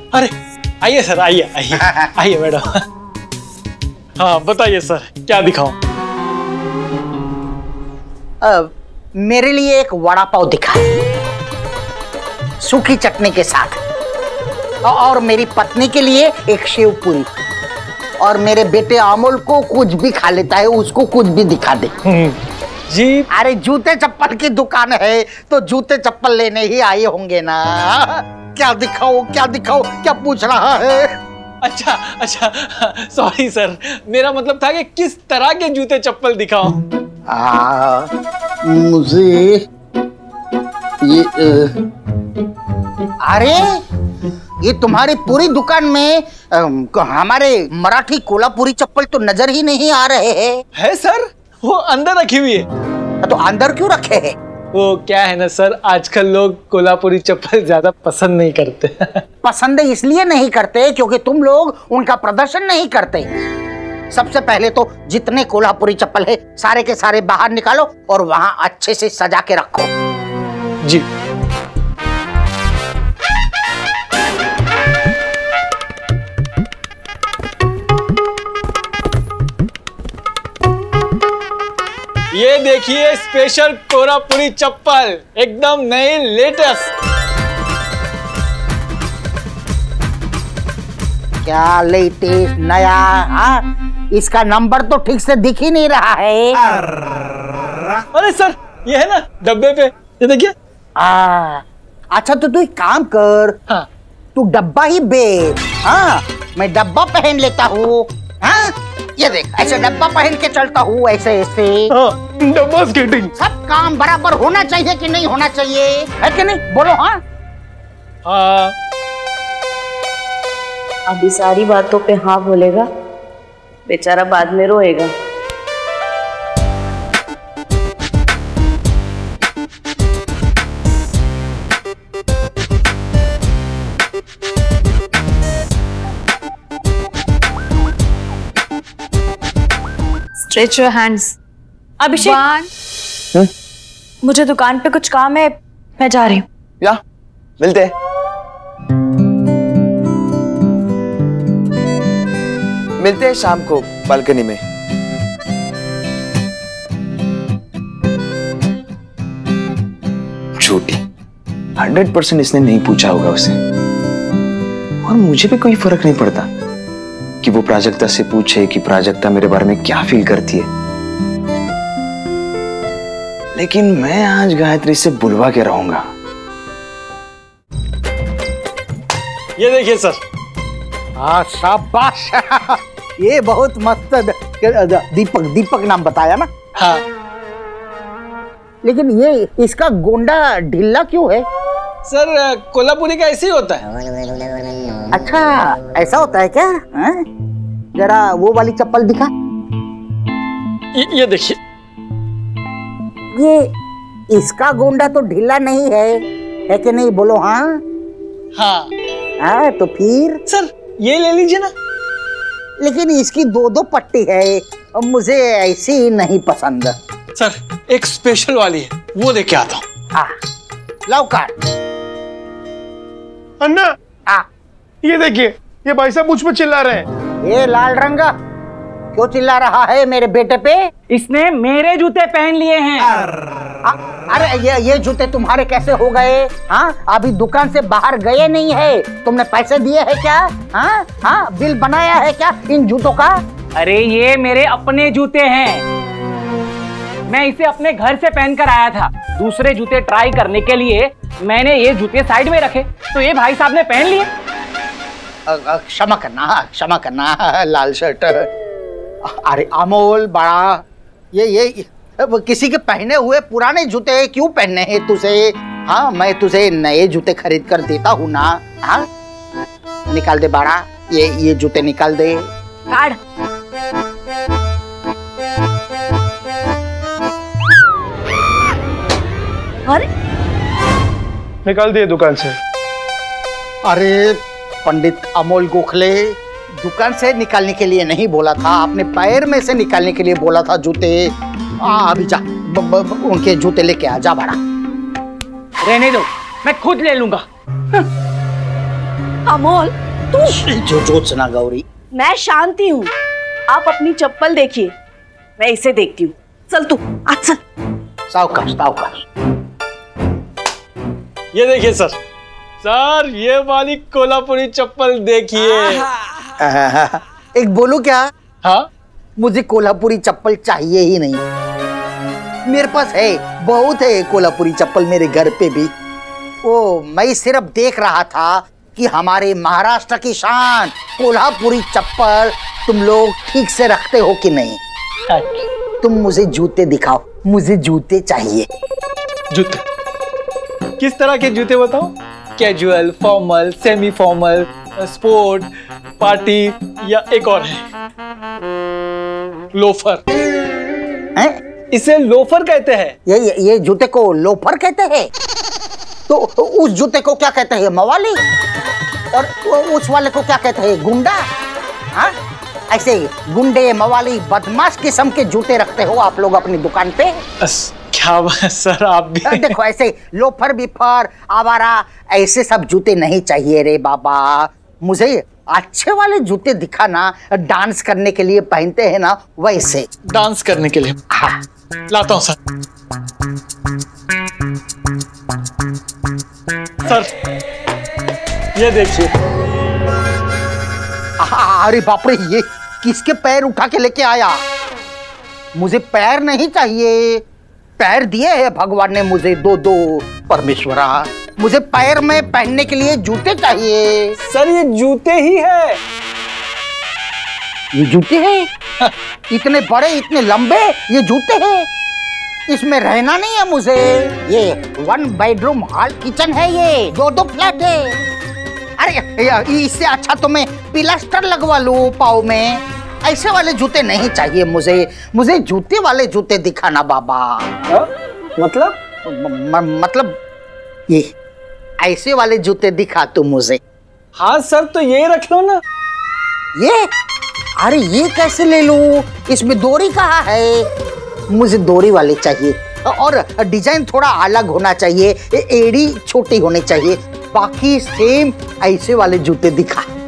अरे आइए सर, आइए आइए आइए मैडम। हाँ बताइए सर, क्या दिखाऊं? मेरे लिए एक वड़ा पाव दिखाएं, सूखी चटनी के साथ, और मेरी पत्नी के लिए एक शेव पूरी, और मेरे बेटे अमोल को कुछ भी खा लेता है, उसको कुछ भी दिखा दे। जी अरे जूते चप्पल की दुकान है तो जूते चप्पल लेने ही आए होंगे ना। क्या दिखाओ क्या दिखाओ, क्या पूछ रहा है? अच्छा अच्छा, सॉरी सर, मेरा मतलब था कि किस तरह के जूते चप्पल दिखाऊं? मुझे ये अरे ये तुम्हारी पूरी दुकान में हमारे मराठी कोल्हापुरी चप्पल तो नजर ही नहीं आ रहे हैं। है सर, वो अंदर रखी हुई है। तो अंदर क्यों रखे हैं? वो क्या है ना सर, आजकल लोग कोल्हापुरी चप्पल ज्यादा पसंद नहीं करते। पसंद इसलिए नहीं करते क्योंकि तुम लोग उनका प्रदर्शन नहीं करते। सबसे पहले तो जितने कोल्हापुरी चप्पल है सारे के सारे बाहर निकालो और वहां अच्छे से सजा के रखो। जी। ये देखिए स्पेशल कोल्हापुरी चप्पल, एकदम नई लेटेस्ट। क्या लेटेस्ट नया? हाँ, इसका नंबर तो ठीक से दिख ही नहीं रहा है। अरे सर, ये है ना डब्बे पे, ये देखिए। अच्छा तो तू एक काम कर। हाँ। तू डब्बा ही बेच। हाँ, मैं डब्बा पहन लेता हूँ। हाँ, ये देख, ऐसे डब्बा पहन के चलता हूँ, ऐसे ऐसे। हाँ, डब्बा स्केटिंग। सब काम बराबर होना चाहिए कि नहीं होना चाहिए, है कि नहीं? बोलो। हाँ हाँ। अभी सारी बातों पे हाँ बोलेगा, बेचारा बाद में रोएगा। Stretch your hands. अभिषेक, मुझे दुकान पे कुछ काम है, मैं जा रही हूँ। या मिलते हैं। मिलते हैं शाम को बालकनी में। झूठी, 100% इसने नहीं पूछा होगा उसे, और मुझे भी कोई फर्क नहीं पड़ता कि वो प्राजक्ता से पूछे कि प्राजक्ता मेरे बारे में क्या फील करती है। लेकिन मैं आज गायत्री से बुलवा के रहूंगा। ये देखिए सर। हाँ शाबाश। ये बहुत मस्त। दीपक, दीपक नाम बताया ना? हाँ। लेकिन ये इसका गोंडा ढीला क्यों है? सर कोल्हापुरी का ऐसे ही होता है। अच्छा ऐसा होता है क्या? हाँ? जरा वो वाली चप्पल दिखा। ये देखिए। ये इसका गोंडा तो ढीला नहीं है कि नहीं? बोलो। हाँ हाँ। हाँ तो फिर सर ये ले लीजिए ना। लेकिन इसकी दो दो पट्टी है और मुझे ऐसी नहीं पसंद। सर एक स्पेशल वाली है, वो लेके आता हूँ। हाँ लवकर। अन्ना, ये देखिए, ये भाई साहब मुझ पर चिल्ला रहे हैं। ये लाल रंग क्यों चिल्ला रहा है मेरे बेटे पे? इसने मेरे जूते पहन लिए हैं। अरे ये जूते तुम्हारे कैसे हो गए? हाँ, अभी दुकान से बाहर गए नहीं है, तुमने पैसे दिए हैं क्या? हाँ हाँ, बिल बनाया है क्या इन जूतों का? अरे ये मेरे अपने जूते हैं, मैं इसे अपने घर से पहनकर आया था। दूसरे जूते ट्राई करने के लिए मैंने ये जूते साइड में रखे, तो ये भाई साहब ने पहन लिए। क्षमा करना लाल शर्ट। अरे अमोल बड़ा, ये किसी के पहने हुए पुराने जूते क्यों पहनने हैं तुझे? हाँ, मैं तुझे नए जूते खरीद कर देता हूँ ना। हाँ निकाल दे बाड़ा, ये जूते निकाल दे। काट। अरे निकाल दिए दुकान से। अरे पंडित अमोल गोखले, दुकान से निकालने के लिए नहीं बोला था, अपने पैर में से निकालने के लिए बोला था जूते। अभी जा उनके जूते लेके आ जा। बड़ा रहने दो, मैं खुद ले लूंगा। अमोल तू। जो जोत्सना गौरी, मैं शांति हूँ, आप अपनी चप्पल देखिए, मैं इसे देखती हूँ। चल तू आज चल। सावकाश सावकाश। ये देखिए सर, सर ये वाली कोल्हापुरी चप्पल देखिए। एक बोलूं क्या? हाँ मुझे कोल्हापुरी चप्पल चाहिए ही नहीं। मेरे पास है, बहुत है कोल्हापुरी चप्पल मेरे घर पे भी। ओ, मैं सिर्फ देख रहा था कि हमारे महाराष्ट्र की शान कोल्हापुरी चप्पल तुम लोग ठीक से रखते हो कि नहीं। तुम मुझे जूते दिखाओ, मुझे जूते चाहिए। जूते? किस तरह के जूते बताओ? Casual, formal, semi formal, sport, party या एक और है लोफर? इसे लोफर कहते हैं। ये जूते को लोफर कहते हैं? तो उस जूते को क्या कहते हैं? मवाली? और उस वाले को क्या कहते हैं? गुंडा? हाँ, ऐसे गुंडे, मवाली, बदमाश किस्म के जूते रखते हो आप लोग अपनी दुकान पे? क्या बात सर, आप भी देखो ऐसे लोफर बिफर आवारा ऐसे सब जूते नहीं चाहिए रे बाबा। मुझे अच्छे वाले जूते दिखाना, डांस करने के लिए पहनते हैं ना वैसे। डांस करने के लिए? हाँ लाता हूँ सर। सर ये देखिए। अरे बाप रे, ये किसके पैर उठा के लेके आया? मुझे पैर नहीं चाहिए। पैर दिए हैं भगवान ने मुझे दो दो। परमेश्वरा, मुझे पैर में पहनने के लिए जूते चाहिए। सर ये जूते ही है। ये जूते हैं? इतने बड़े, इतने लंबे ये जूते हैं। इसमें रहना नहीं है मुझे। ये 1 बेडरूम हॉल किचन है, ये 2 फ्लैट है। अरे इससे अच्छा तो मैं पिलास्टर लगवा लूं पाँव में। ऐसे वाले जूते नहीं चाहिए मुझे। मुझे जूते वाले जूते दिखाना बाबा। मतलब? मतलब ये ऐसे वाले जूते दिखा तू मुझे। हाँ सर, तो ये रख लो ना। ये? अरे ये कैसे ले लूं? इसमें डोरी कहाँ है? मुझे डोरी वाले चाहिए और डिजाइन थोड़ा अलग होना चाहिए, एड़ी छोटी होनी चाहिए। बाकी सेम ऐसे वाले जूते दिखा।